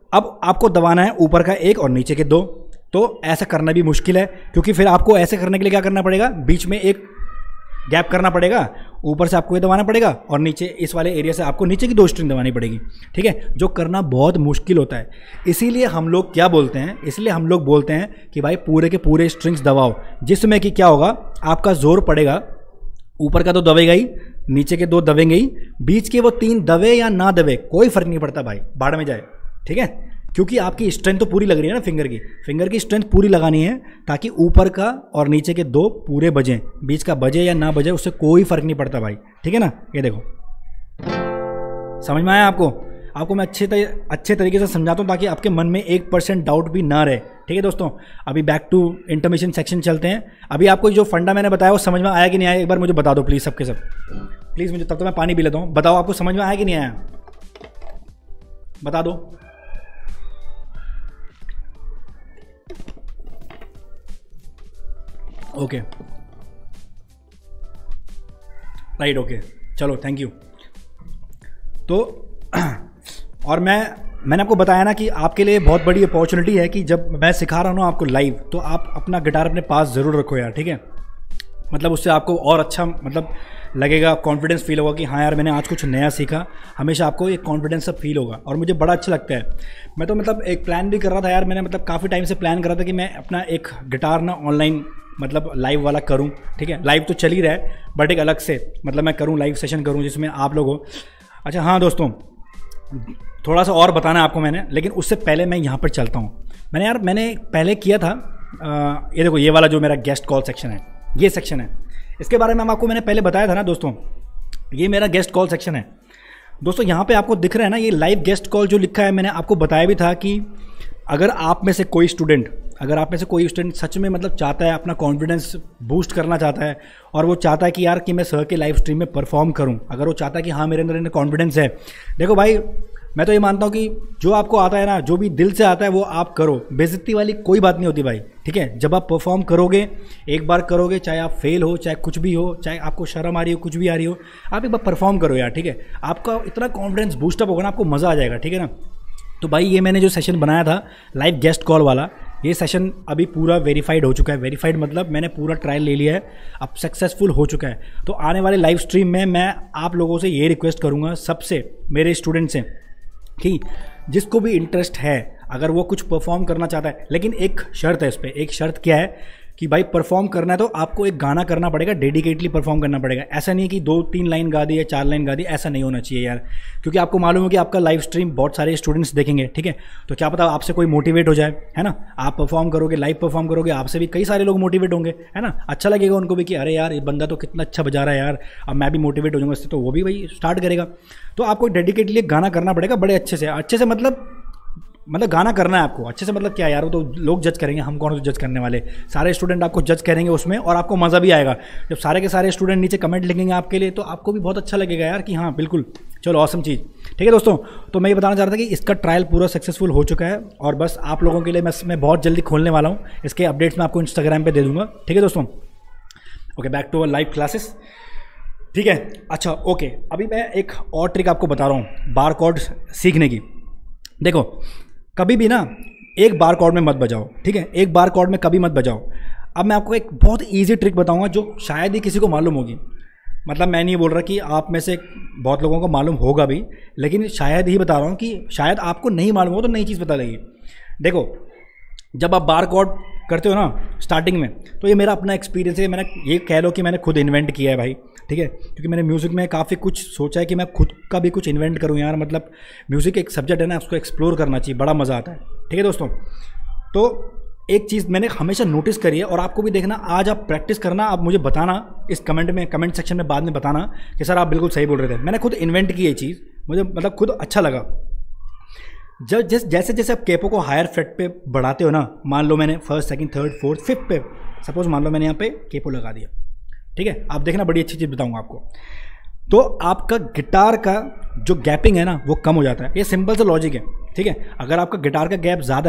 अब आपको दबाना है ऊपर का एक और नीचे के दो। तो ऐसा करना भी मुश्किल है, क्योंकि फिर आपको ऐसे करने के लिए क्या करना पड़ेगा, बीच में एक गैप करना पड़ेगा, ऊपर से आपको ये दबाना पड़ेगा और नीचे इस वाले एरिया से आपको नीचे की दो स्ट्रिंग दबानी पड़ेगी, ठीक है, जो करना बहुत मुश्किल होता है। इसीलिए हम लोग क्या बोलते हैं, इसलिए हम लोग बोलते हैं कि भाई पूरे के पूरे स्ट्रिंग्स दबाओ, जिसमें कि क्या होगा, आपका जोर पड़ेगा, ऊपर का तो दबेगा ही, नीचे के दो दबेंगे ही, बीच के वो तीन दबे या ना दबे कोई फर्क नहीं पड़ता भाई, बाढ़ में जाए, ठीक है, क्योंकि आपकी स्ट्रेंथ तो पूरी लग रही है ना, फिंगर की फिंगर की स्ट्रेंथ पूरी लगानी है, ताकि ऊपर का और नीचे के दो पूरे बजें, बीच का बजे या ना बजे उससे कोई फर्क नहीं पड़ता भाई, ठीक है ना। ये देखो, समझ में आया आपको? आपको मैं अच्छे तरी, अच्छे तरीके से समझाता हूँ ताकि आपके मन में एक परसेंट डाउट भी ना रहे, ठीक है दोस्तों। अभी बैक टू इंटरमिशन सेक्शन चलते हैं। अभी आपको जो फंडा मैंने बताया वो समझ में आया कि नहीं आया, एक बार मुझे बता दो प्लीज़, सबके सब प्लीज़ मुझे, तब तो मैं पानी पी लेता हूँ। बताओ आपको समझ में आया कि नहीं आया, बता दो। ओके राइट, ओके चलो, थैंक यू। तो और मैं मैंने आपको बताया ना कि आपके लिए बहुत बड़ी अपॉर्चुनिटी है कि जब मैं सिखा रहा हूँ आपको लाइव, तो आप अपना गिटार अपने पास ज़रूर रखो यार, ठीक है। मतलब उससे आपको और अच्छा मतलब लगेगा, कॉन्फिडेंस फील होगा कि हाँ यार मैंने आज कुछ नया सीखा। हमेशा आपको एक कॉन्फिडेंस सब फील होगा और मुझे बड़ा अच्छा लगता है। मैं तो मतलब एक प्लान भी कर रहा था यार, मैंने मतलब काफ़ी टाइम से प्लान कर रहा था कि मैं अपना एक गिटार ना ऑनलाइन मतलब लाइव वाला करूं, ठीक है। लाइव तो चल ही रहा है बट एक अलग से मतलब मैं करूं, लाइव सेशन करूं जिसमें आप लोग हो। अच्छा हाँ दोस्तों, थोड़ा सा और बताना है आपको मैंने, लेकिन उससे पहले मैं यहाँ पर चलता हूँ। मैंने यार मैंने पहले किया था आ, ये देखो, ये वाला जो मेरा गेस्ट कॉल सेक्शन है, ये सेक्शन है, इसके बारे में आपको मैंने पहले बताया था ना दोस्तों, ये मेरा गेस्ट कॉल सेक्शन है दोस्तों। यहाँ पे आपको दिख रहा है ना ये लाइव गेस्ट कॉल जो लिखा है, मैंने आपको बताया भी था कि अगर आप में से कोई स्टूडेंट अगर आप में से कोई स्टूडेंट सच में मतलब चाहता है, अपना कॉन्फिडेंस बूस्ट करना चाहता है और वो चाहता है कि यार कि मैं सर के लाइव स्ट्रीम में परफॉर्म करूं, अगर वो चाहता है कि हाँ मेरे अंदर कॉन्फिडेंस है, देखो भाई मैं तो ये मानता हूँ कि जो आपको आता है ना, जो भी दिल से आता है वो आप करो, बेइज्जती वाली कोई बात नहीं होती भाई, ठीक है। जब आप परफॉर्म करोगे, एक बार करोगे, चाहे आप फेल हो, चाहे कुछ भी हो, चाहे आपको शर्म आ रही हो, कुछ भी आ रही हो, आप एक बार परफॉर्म करो यार, ठीक है। आपका इतना कॉन्फिडेंस बूस्टअप होगा ना, आपको मज़ा आ जाएगा, ठीक है ना। तो भाई ये मैंने जो सेशन बनाया था लाइव गेस्ट कॉल वाला, ये सेशन अभी पूरा वेरीफाइड हो चुका है। वेरीफाइड मतलब मैंने पूरा ट्रायल ले लिया है, अब सक्सेसफुल हो चुका है। तो आने वाले लाइव स्ट्रीम में मैं आप लोगों से ये रिक्वेस्ट करूँगा, सबसे मेरे स्टूडेंट से, कि जिसको भी इंटरेस्ट है, अगर वो कुछ परफॉर्म करना चाहता है, लेकिन एक शर्त है इस पर। एक शर्त क्या है कि भाई परफॉर्म करना है तो आपको एक गाना करना पड़ेगा, डेडिकेटली परफॉर्म करना पड़ेगा। ऐसा नहीं है कि दो तीन लाइन गा दी या चार लाइन गा दी, ऐसा नहीं होना चाहिए यार, क्योंकि आपको मालूम है कि आपका लाइव स्ट्रीम बहुत सारे स्टूडेंट्स देखेंगे, ठीक है। तो क्या पता आपसे कोई मोटिवेट हो जाए, है ना। आप परफॉर्म करोगे, लाइव परफॉर्म करोगे, आपसे भी कई सारे लोग मोटिवेट होंगे, है ना। अच्छा लगेगा उनको भी कि अरे यार ये बंदा तो कितना अच्छा बजा रहा है यार, अब मैं भी मोटिवेट हो जाऊँगा इससे, तो वो भी भाई स्टार्ट करेगा। तो आपको डेडिकेटली गाना करना पड़ेगा बड़े अच्छे से, अच्छे से मतलब मतलब गाना करना है आपको अच्छे से। मतलब क्या यार, वो तो लोग जज करेंगे, हम कौन जज करने वाले, सारे स्टूडेंट आपको जज करेंगे उसमें, और आपको मज़ा भी आएगा जब सारे के सारे स्टूडेंट नीचे कमेंट लिखेंगे आपके लिए, तो आपको भी बहुत अच्छा लगेगा यार कि हाँ बिल्कुल, चलो ऑसम चीज़, ठीक है दोस्तों। तो मैं ये बताना चाह रहा था कि इसका ट्रायल पूरा सक्सेसफुल हो चुका है, और बस आप लोगों के लिए मैं मैं बहुत जल्दी खोलने वाला हूँ। इसके अपडेट्स मैं आपको इंस्टाग्राम पर दे दूँगा, ठीक है दोस्तों। Okay, back to our live classes, ठीक है। अच्छा ओके, अभी मैं एक और ट्रिक आपको बता रहा हूँ बार कॉर्ड सीखने की। देखो कभी भी ना एक बार कॉर्ड में मत बजाओ, ठीक है, एक बार कॉर्ड में कभी मत बजाओ। अब मैं आपको एक बहुत इजी ट्रिक बताऊंगा जो शायद ही किसी को मालूम होगी। मतलब मैं नहीं बोल रहा कि आप में से बहुत लोगों को मालूम होगा भी, लेकिन शायद ही बता रहा हूँ कि शायद आपको नहीं मालूम हो तो नई चीज़ पता लगी। देखो जब आप बार कॉर्ड करते हो ना स्टार्टिंग में, तो ये मेरा अपना एक्सपीरियंस है, मैंने ये कह लो कि मैंने खुद इन्वेंट किया है भाई, ठीक है। क्योंकि मैंने म्यूज़िक में काफ़ी कुछ सोचा है कि मैं खुद का भी कुछ इन्वेंट करूं यार। मतलब म्यूज़िक एक सब्जेक्ट है ना, उसको एक्सप्लोर करना चाहिए, बड़ा मज़ा आता है, ठीक है दोस्तों। तो एक चीज़ मैंने हमेशा नोटिस करी है, और आपको भी देखना, आज आप प्रैक्टिस करना, आप मुझे बताना इस कमेंट में, कमेंट सेक्शन में बाद में बताना कि सर आप बिल्कुल सही बोल रहे थे। मैंने खुद इन्वेंट की ये चीज़, मुझे मतलब खुद अच्छा लगा। जब जैसे जैसे जैसे आप केपो को हायर फ्रेट पे बढ़ाते हो ना, मान लो मैंने first second third fourth fifth पे, सपोज मान लो मैंने यहाँ पे केपो लगा दिया, ठीक है। आप देखना बड़ी अच्छी चीज़ बताऊंगा आपको। तो आपका गिटार का जो गैपिंग है ना वो कम हो जाता है। ये सिंपल सा लॉजिक है, ठीक है। अगर आपका गिटार का गैप ज़्यादा है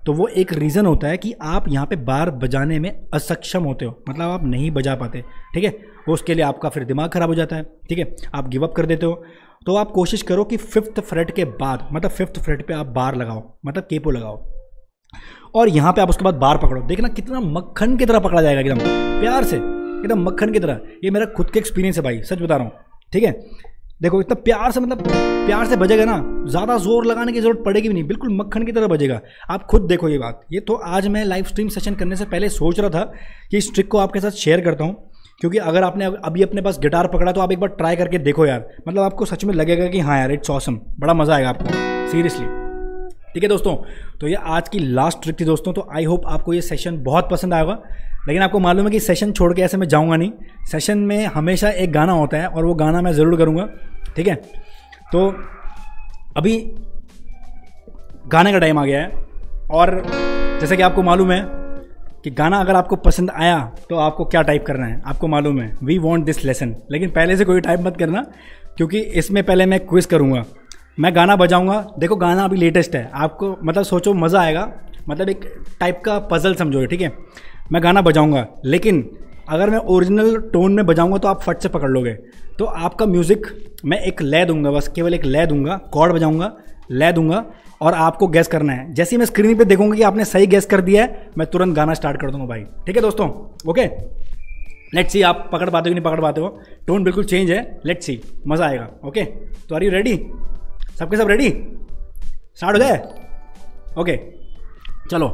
तो वो एक रीज़न होता है कि आप यहाँ पे बार बजाने में असक्षम होते हो, मतलब आप नहीं बजा पाते, ठीक है। वो उसके लिए आपका फिर दिमाग ख़राब हो जाता है, ठीक है, आप गिव अप कर देते हो। तो आप कोशिश करो कि फिफ्थ फ्रेट के बाद, मतलब फिफ्थ फ्रेट पे आप बार लगाओ, मतलब केपो लगाओ, और यहाँ पे आप उसके बाद बार पकड़ो। देखना कितना मक्खन की तरह पकड़ा जाएगा, एकदम प्यार से, एकदम मक्खन की तरह। ये मेरा खुद का एक्सपीरियंस है भाई, सच बता रहा हूँ, ठीक है। देखो इतना प्यार से, मतलब प्यार से बजेगा ना, ज़्यादा जोर लगाने की जरूरत पड़ेगी भी नहीं, बिल्कुल मक्खन की तरह बजेगा। आप खुद देखो ये बात। ये तो आज मैं लाइव स्ट्रीम सेशन करने से पहले सोच रहा था कि इस ट्रिक को आपके साथ शेयर करता हूँ, क्योंकि अगर आपने अभी अपने पास गिटार पकड़ा तो आप एक बार ट्राई करके देखो यार, मतलब आपको सच में लगेगा कि हाँ यार इट्स ऑसम, बड़ा मज़ा आएगा आपको, सीरियसली, ठीक है दोस्तों। तो ये आज की लास्ट ट्रिक थी दोस्तों। तो आई होप आपको ये सेशन बहुत पसंद आएगा, लेकिन आपको मालूम है कि सेशन छोड़ के ऐसे मैं जाऊँगा नहीं। सेशन में हमेशा एक गाना होता है और वो गाना मैं ज़रूर करूँगा, ठीक है। तो अभी गाने का टाइम आ गया है, और जैसे कि आपको मालूम है कि गाना अगर आपको पसंद आया तो आपको क्या टाइप करना है, आपको मालूम है, वी वॉन्ट दिस लेसन। लेकिन पहले से कोई टाइप मत करना, क्योंकि इसमें पहले मैं क्विज करूँगा, मैं गाना बजाऊँगा। देखो गाना अभी लेटेस्ट है, आपको मतलब सोचो मज़ा आएगा, मतलब एक टाइप का पजल समझो, ठीक है। मैं गाना बजाऊँगा, लेकिन अगर मैं ओरिजिनल टोन में बजाऊँगा तो आप फट से पकड़ लोगे। तो आपका म्यूज़िक मैं एक लय दूंगा, बस केवल एक लय दूंगा, कॉर्ड बजाऊंगा, लय दूंगा, और आपको गैस करना है। जैसे ही मैं स्क्रीन पे देखूंगा कि आपने सही गैस कर दिया है, मैं तुरंत गाना स्टार्ट कर दूंगा भाई, ठीक है दोस्तों। ओके, लेट्स सी आप पकड़ पाते हो कि नहीं पकड़ पाते हो। टोन बिल्कुल चेंज है, लेट्स सी, मज़ा आएगा। ओके, तो आर यू रेडी? सबके सब रेडी? स्टार्ट हो जाए? ओके चलो,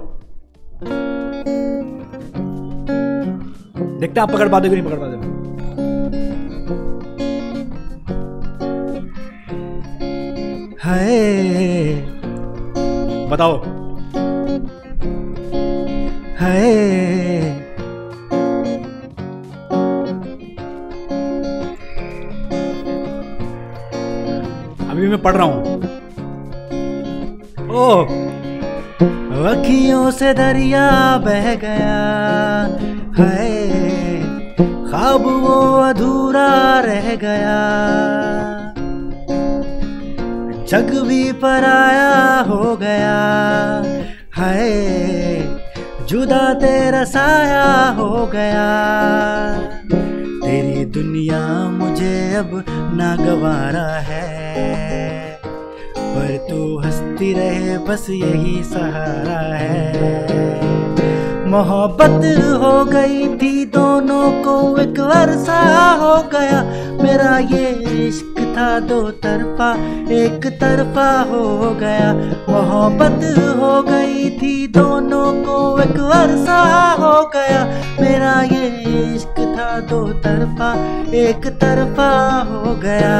देखते हैं आप पकड़ पाते हो कि नहीं पकड़ पाते हो। हाय बताओ, हाय अभी मैं पढ़ रहा हूं। ओ अखियों से दरिया बह गया, हाय ख्वाब वो अधूरा रह गया, जग भी पराया हो गया, हाय जुदा तेरा साया हो गया, तेरी दुनिया मुझे अब नागवारा है, पर तू हंसती रहे बस यही सहारा है। मोहब्बत हो गई थी दोनों को, एक वर्षा हो गया, मेरा ये इश्क था दो तरफा, एक तरफा हो गया। मोहब्बत हो गई थी दोनों को, एक वर्षा हो गया, मेरा ये इश्क था दो तरफा, एक तरफा हो गया।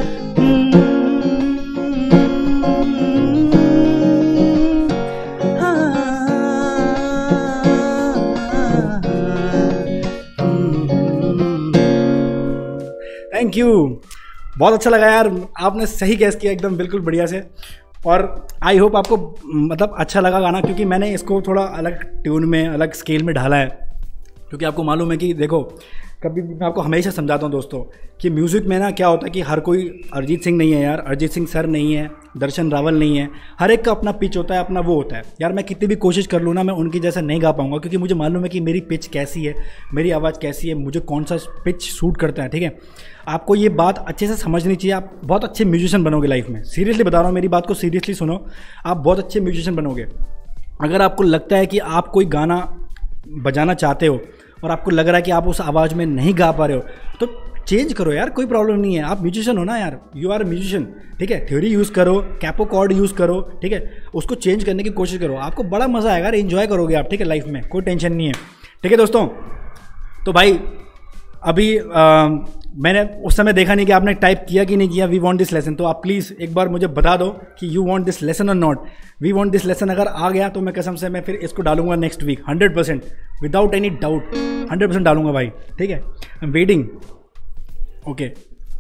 थैंक यू, बहुत अच्छा लगा यार, आपने सही गैस किया एकदम बिल्कुल बढ़िया से। और आई होप आपको मतलब अच्छा लगा गाना, क्योंकि मैंने इसको थोड़ा अलग ट्यून में, अलग स्केल में ढाला है, क्योंकि आपको मालूम है कि देखो, कभी भी मैं आपको हमेशा समझाता हूँ दोस्तों कि म्यूज़िक में ना क्या होता है कि हर कोई अरिजीत सिंह नहीं है यार, अरिजीत सिंह सर नहीं है, दर्शन रावल नहीं है, हर एक का अपना पिच होता है, अपना वो होता है यार। मैं कितनी भी कोशिश कर लूँ ना, मैं उनकी जैसा नहीं गा पाऊँगा, क्योंकि मुझे मालूम है कि मेरी पिच कैसी है, मेरी आवाज़ कैसी है, मुझे कौन सा पिच सूट करता है, ठीक है। आपको ये बात अच्छे से समझनी चाहिए, आप बहुत अच्छे म्यूजिशियन बनोगे लाइफ में, सीरियसली बता रहा हूँ, मेरी बात को सीरियसली सुनो, आप बहुत अच्छे म्यूजिशियन बनोगे। अगर आपको लगता है कि आप कोई गाना बजाना चाहते हो और आपको लग रहा है कि आप उस आवाज़ में नहीं गा पा रहे हो, तो चेंज करो यार, कोई प्रॉब्लम नहीं है, आप म्यूजिशियन हो ना यार, यू आर म्यूजिशियन, ठीक है। थ्योरी यूज़ करो, कैपो कॉर्ड यूज़ करो, ठीक है, उसको चेंज करने की कोशिश करो, आपको बड़ा मज़ा आएगा, एंजॉय करोगे आप, ठीक है, लाइफ में कोई टेंशन नहीं है, ठीक है दोस्तों। तो भाई अभी आ, मैंने उस समय देखा नहीं कि आपने टाइप किया कि नहीं किया वी वांट दिस लेसन, तो आप प्लीज़ एक बार मुझे बता दो कि यू वांट दिस लेसन और not. We want this lesson अगर आ गया तो मैं कसम से मैं फिर इसको डालूंगा next week, hundred percent without any doubt, hundred percent डालूंगा भाई, ठीक है। I am waiting, okay.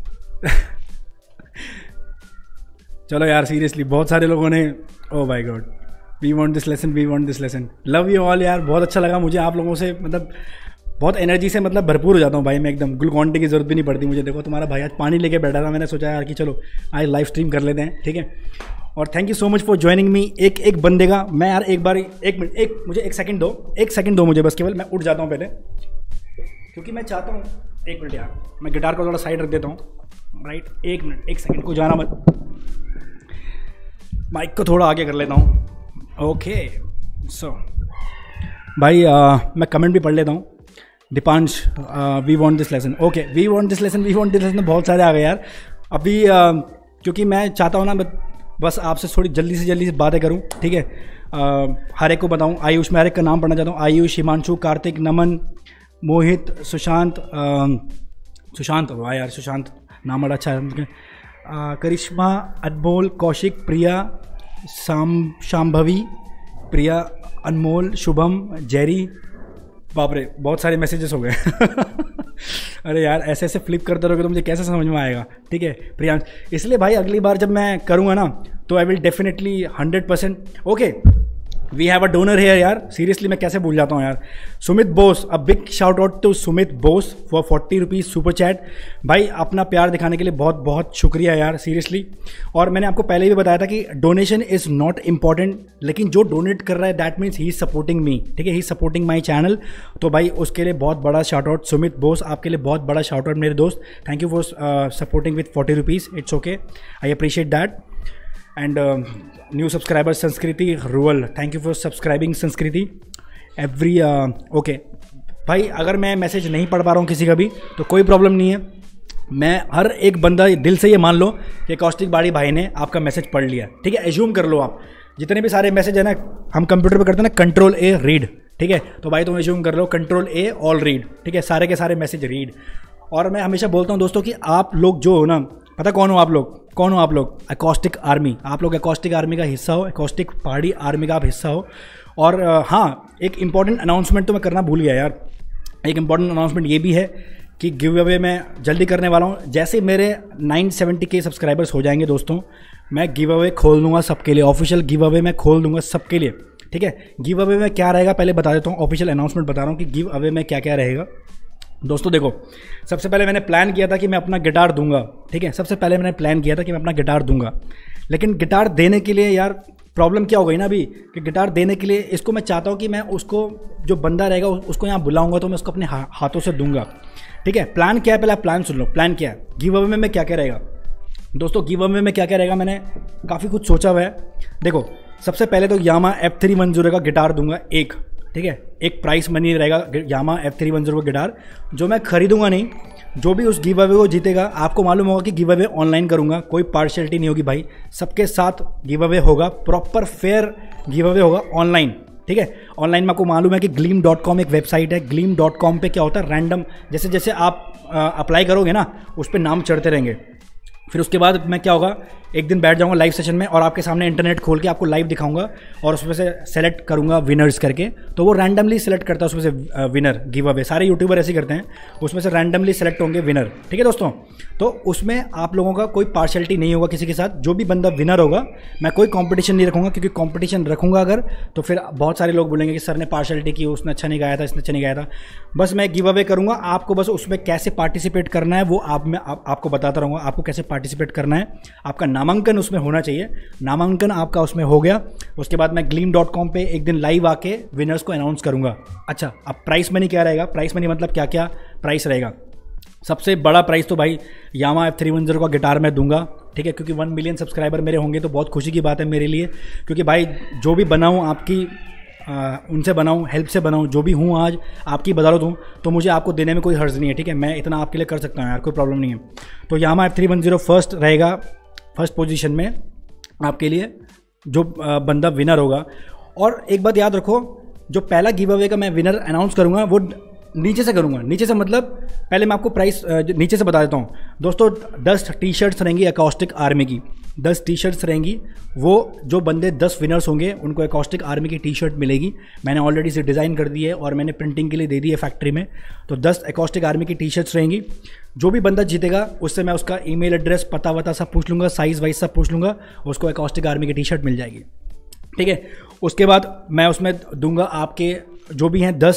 चलो यार सीरियसली बहुत सारे लोगों ने, oh my god, we want this lesson, we want this lesson, love you all यार, बहुत अच्छा लगा मुझे आप लोगों से मतलब बहुत एनर्जी से मतलब भरपूर हो जाता हूँ भाई मैं एकदम। ग्लूकॉन डी की ज़रूरत भी नहीं पड़ती मुझे। देखो तुम्हारा भाई आज पानी लेके बैठा था, मैंने सोचा यार कि चलो आज लाइव स्ट्रीम कर लेते हैं, ठीक है। और thank you so much for joining me. एक एक बंदे का मैं यार एक बार एक मिनट एक मुझे एक सेकंड दो, एक सेकंड दो मुझे बस केवल, मैं उठ जाता हूँ पहले क्योंकि मैं चाहता हूँ। एक मिनट यार, मैं गिटार को थोड़ा साइड रख देता हूँ, राइट। एक मिनट, एक सेकंड को जाना मत, माइक को थोड़ा आगे कर लेता हूँ। ओके सो भाई आ, मैं कमेंट भी पढ़ लेता हूँ। Deepansh, we want this lesson, okay we want this lesson, we want this lesson बहुत सारे आ गए यार अभी, uh, क्योंकि मैं चाहता हूँ ना बस आपसे थोड़ी जल्दी से जल्दी से बातें करूँ, ठीक है। uh, हर एक को बताऊँ। आयुष, मैं हर एक का नाम पढ़ना चाहता हूँ। आयुष, हिमांशु, कार्तिक, नमन, मोहित, सुशांत, uh, सुशांत, वाह यार सुशांत नाम बड़ा अच्छा है। uh, करिश्मा, अनमोल, कौशिक, प्रिया, शाम शाम्भवी, प्रिया, अनमोल, शुभम, जेरी, बाप रे बहुत सारे मैसेजेस हो गए अरे यार ऐसे ऐसे फ्लिप करते रहोगे तो मुझे कैसे समझ में आएगा, ठीक है प्रियांश। इसलिए भाई अगली बार जब मैं करूँगा ना तो I will definitely hundred percent okay. We have a donor here यार, सीरियसली मैं कैसे भूल जाता हूँ यार। Sumit Bose, a big shout out to Sumit Bose for forty rupees super chat. भाई अपना प्यार दिखाने के लिए बहुत बहुत शुक्रिया यार, सीरियसली। और मैंने आपको पहले भी बताया था कि डोनेशन इज़ नॉट इम्पॉर्टेंट, लेकिन जो डोनेट कर रहा है that means he is supporting me, ठीक है, he is supporting my channel. तो भाई उसके लिए बहुत बड़ा शाउट आउट सुमित बोस, आपके लिए बहुत बड़ा शाउट आउट मेरे दोस्त। Thank you for supporting with forty rupees, it's okay, I appreciate that. And new subscriber Sanskriti रुअल, thank you for subscribing Sanskriti every okay. भाई अगर मैं मैसेज नहीं पढ़ पा रहा हूँ किसी का भी तो कोई प्रॉब्लम नहीं है, मैं हर एक बंदा दिल से ये मान लो कि कौशिक बाड़ी भाई ने आपका मैसेज पढ़ लिया, ठीक है। एज्यूम कर लो आप, जितने भी सारे मैसेज है ना हम कंप्यूटर पे करते हैं ना, कंट्रोल ए रीड, ठीक है। तो भाई तुम एज्यूम कर लो कंट्रोल ए ऑल रीड, ठीक है, सारे के सारे मैसेज रीड। और मैं हमेशा बोलता हूँ दोस्तों कि आप लोग जो हो ना, पता कौन हो आप लोग, कौन हो आप लोग, एकॉस्टिक आर्मी। आप लोग एकॉस्टिक आर्मी का हिस्सा हो, एकॉस्टिक पहाड़ी आर्मी का आप हिस्सा हो। और हाँ, एक इंपॉर्टेंट अनाउंसमेंट तो मैं करना भूल गया यार। एक इंपॉर्टेंट अनाउंसमेंट ये भी है कि गिव अवे मैं जल्दी करने वाला हूँ। जैसे मेरे नाइन सेवेंटी के सब्सक्राइबर्स हो जाएंगे दोस्तों, मैं गिव अवे खोल दूंगा सबके लिए, ऑफिशियल गिव अवे मैं खोल दूंगा सबके लिए, ठीक है। गिव अवे में क्या रहेगा पहले बता देता हूँ, ऑफिशियल अनाउंसमेंट बता रहा हूँ कि गिव अवे में क्या क्या रहेगा। दोस्तों देखो, सबसे पहले मैंने प्लान किया था कि मैं अपना गिटार दूंगा, ठीक है। सबसे पहले मैंने प्लान किया था कि मैं अपना गिटार दूंगा, लेकिन गिटार देने के लिए यार प्रॉब्लम क्या हो गई ना अभी कि गिटार देने के लिए इसको मैं चाहता हूँ कि मैं उसको जो बंदा रहेगा उसको यहाँ बुलाऊंगा तो मैं उसको अपने हा, हाथों से दूंगा, ठीक है। प्लान क्या है पहले आप प्लान सुन लो। प्लान क्या है, गिव अवे में क्या क्या रहेगा दोस्तों। गिव अवे में क्या क्या रहेगा, मैंने काफ़ी कुछ सोचा हुआ है। देखो सबसे पहले तो Yamaha F three one zero का गिटार दूंगा एक, ठीक है। एक प्राइस मनी रहेगा Yamaha F three one zero का गिटार, जो मैं खरीदूंगा नहीं। जो भी उस गिव अवे को जीतेगा, आपको मालूम होगा कि गिव अवे ऑनलाइन करूंगा, कोई पार्शियलिटी नहीं होगी भाई, सबके साथ गिव अवे होगा, प्रॉपर फेयर गिव अवे होगा ऑनलाइन, ठीक है। ऑनलाइन में आपको मालूम है कि ग्लीम डॉट कॉम एक वेबसाइट है। ग्लीम डॉट कॉम पे क्या होता है, रैंडम जैसे जैसे आप अप्लाई करोगे ना उस पर नाम चढ़ते रहेंगे। फिर उसके बाद मैं क्या होगा, एक दिन बैठ जाऊंगा लाइव सेशन में और आपके सामने इंटरनेट खोल के आपको लाइव दिखाऊंगा और उसमें से सेलेक्ट करूंगा विनर्स करके। तो वो रैंडमली सेलेक्ट करता है उसमें से विनर, गिव अवे सारे यूट्यूबर ऐसे करते हैं, उसमें से रैंडमली सेलेक्ट होंगे विनर, ठीक है दोस्तों। तो उसमें आप लोगों का कोई पार्शियलिटी नहीं होगा किसी के साथ। जो भी बंदा विनर होगा, मैं कोई कॉम्पिटिशन नहीं रखूंगा, क्योंकि कॉम्पिटिशन रखूंगा अगर तो फिर बहुत सारे लोग बोलेंगे कि सर ने पार्शियलिटी की, उसने अच्छा नहीं गाया था, इसने अच्छा नहीं गाया था। बस मैं गिव अवे करूंगा, आपको बस उसमें कैसे पार्टिसिपेट करना है वो आप मैं आप, आपको बताता रहूँगा, आपको कैसे पार्टिसिपेट करना है। आपका नामांकन उसमें होना चाहिए, नामांकन आपका उसमें हो गया। उसके बाद मैं ग्लीम डॉट कॉम पर एक दिन लाइव आके विनर्स को अनाउंस करूंगा। अच्छा, अब प्राइस मनी क्या रहेगा, प्राइस मनी मतलब क्या क्या प्राइस रहेगा। सबसे बड़ा प्राइस तो भाई Yamaha F three one zero का गिटार मैं दूंगा, ठीक है, क्योंकि वन मिलियन सब्सक्राइबर मेरे होंगे तो बहुत खुशी की बात है मेरे लिए। क्योंकि भाई जो भी बनाऊँ आपकी आ, उनसे बनाऊँ, हेल्प से बनाऊँ, जो भी हूँ आज आपकी बदौलत हूँ, तो मुझे आपको देने में कोई हर्ज नहीं है, ठीक है। मैं इतना आपके लिए कर सकता हूँ यार, कोई प्रॉब्लम नहीं है। तो Yamaha F three one zero first रहेगा, फर्स्ट पोजीशन में आपके लिए जो बंदा विनर होगा। और एक बात याद रखो, जो पहला गिव अवे का मैं विनर अनाउंस करूँगा वो नीचे से करूँगा। नीचे से मतलब पहले मैं आपको प्राइस नीचे से बता देता हूँ दोस्तों। दस टी शर्ट्स रहेंगी एकॉस्टिक आर्मी की, दस टी शर्ट्स रहेंगी। वो जो बंदे दस विनर्स होंगे उनको एकॉस्टिक आर्मी की टी शर्ट मिलेगी। मैंने ऑलरेडी इसे डिज़ाइन कर दी है और मैंने प्रिंटिंग के लिए दे दी है फैक्ट्री में। तो दस एकॉस्टिक आर्मी की टी शर्ट्स रहेंगी। जो भी बंदा जीतेगा उससे मैं उसका ईमेल एड्रेस, पता वता सब पूछ लूँगा, साइज़ वाइज सब पूछ लूँगा, उसको एकॉस्टिक आर्मी की टी शर्ट मिल जाएगी, ठीक है। उसके बाद मैं उसमें दूंगा आपके जो भी हैं दस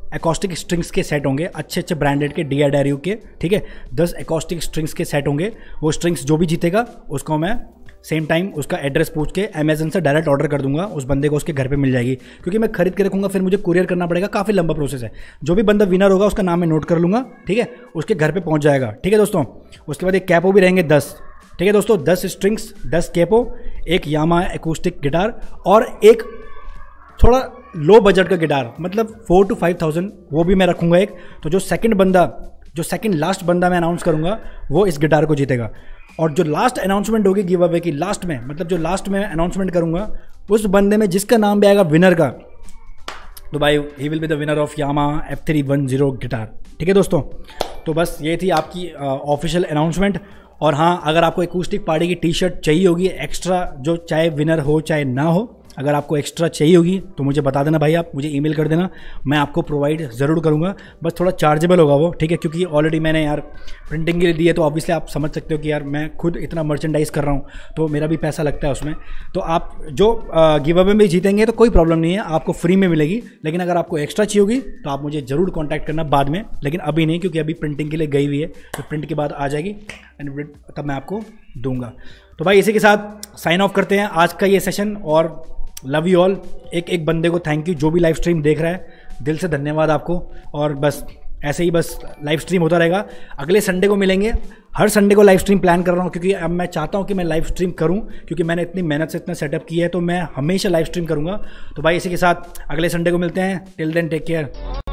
एकॉस्टिक स्ट्रिंग्स के सेट होंगे, अच्छे अच्छे ब्रांडेड के, डी आर यू के, ठीक है। दस एकॉस्टिक स्ट्रिंग्स के सेट होंगे। वो स्ट्रिंग्स जो भी जीतेगा उसको मैं सेम टाइम उसका एड्रेस पूछ के अमेजन से डायरेक्ट ऑर्डर कर दूंगा, उस बंदे को उसके घर पे मिल जाएगी, क्योंकि मैं खरीद के रखूंगा फिर मुझे कुरियर करना पड़ेगा, काफ़ी लंबा प्रोसेस है। जो भी बंदा विनर होगा उसका नाम मैं नोट कर लूँगा, ठीक है, उसके घर पे पहुंच जाएगा, ठीक है दोस्तों। उसके बाद एक कैपो भी रहेंगे दस, ठीक है दोस्तों, दस स्ट्रिंग्स, दस कैपो, एक यामा एकूस्टिक गिटार और एक थोड़ा लो बजट का गिटार, मतलब फोर टू फाइव थाउजेंड, वो भी मैं रखूँगा एक। तो जो सेकेंड बंदा, जो सेकेंड लास्ट बंदा मैं अनाउंस करूँगा वो इस गिटार को जीतेगा। और जो लास्ट अनाउंसमेंट होगी गिव अवे की, लास्ट में, मतलब जो लास्ट में अनाउंसमेंट करूँगा उस बंदे में जिसका नाम भी आएगा विनर का, तो भाई he will be the winner of Yamaha F three one zero guitar, ठीक है दोस्तों। तो बस ये थी आपकी ऑफिशियल अनाउंसमेंट। और हाँ, अगर आपको एकूस्टिक पार्टी की टी शर्ट चाहिए होगी एक्स्ट्रा, जो चाहे विनर हो चाहे ना हो, अगर आपको एक्स्ट्रा चाहिए होगी तो मुझे बता देना भाई, आप मुझे ईमेल कर देना, मैं आपको प्रोवाइड ज़रूर करूँगा। बस थोड़ा चार्जेबल होगा वो, ठीक है, क्योंकि ऑलरेडी मैंने यार प्रिंटिंग के लिए दी है, तो ऑब्वियसली आप समझ सकते हो कि यार मैं खुद इतना मर्चेंडाइज कर रहा हूँ तो मेरा भी पैसा लगता है उसमें। तो आप जो गिव अवे में जीतेंगे तो कोई प्रॉब्लम नहीं है, आपको फ्री में मिलेगी। लेकिन अगर आपको एक्स्ट्रा चाहिए होगी तो आप मुझे ज़रूर कॉन्टैक्ट करना बाद में, लेकिन अभी नहीं, क्योंकि अभी प्रिंटिंग के लिए गई हुई है, तो प्रिंट के बाद आ जाएगी एंड तब मैं आपको दूंगा। तो भाई इसी के साथ साइन ऑफ करते हैं आज का ये सेशन, और लव यू ऑल। एक एक बंदे को थैंक यू, जो भी लाइव स्ट्रीम देख रहा है, दिल से धन्यवाद आपको। और बस ऐसे ही बस लाइव स्ट्रीम होता रहेगा। अगले संडे को मिलेंगे, हर संडे को लाइव स्ट्रीम प्लान कर रहा हूँ, क्योंकि अब मैं चाहता हूँ कि मैं लाइव स्ट्रीम करूँ, क्योंकि मैंने इतनी मेहनत से इतना सेटअप किया है, तो मैं हमेशा लाइव स्ट्रीम करूँगा। तो भाई इसी के साथ अगले संडे को मिलते हैं। Till then take care.